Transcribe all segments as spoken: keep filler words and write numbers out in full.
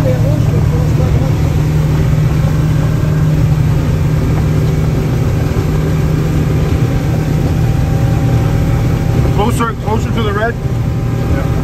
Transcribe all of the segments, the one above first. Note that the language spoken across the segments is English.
Closer, closer to the red. Yeah.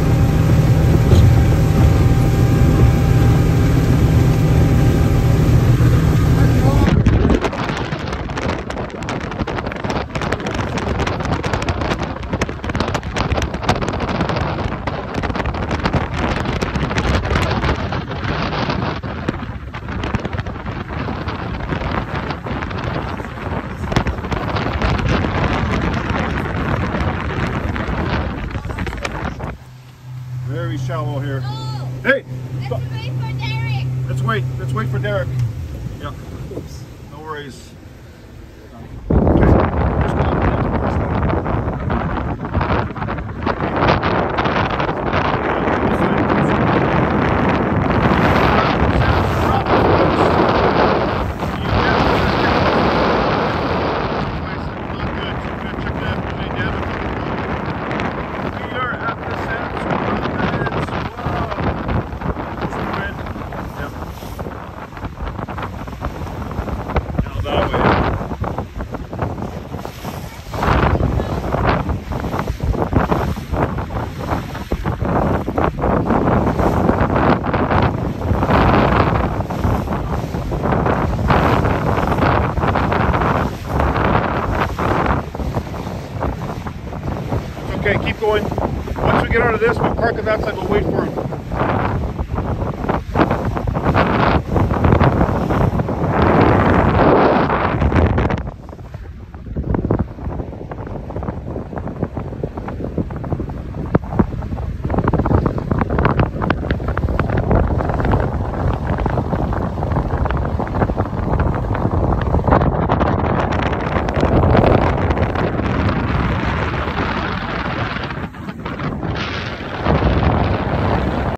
Very shallow here. Oh, hey! Let's wait for Derek. Let's wait. Let's wait for Derek. Yeah. Oops. No worries. Okay, keep going. Once we get out of this, we'll park on that side, we'll wait for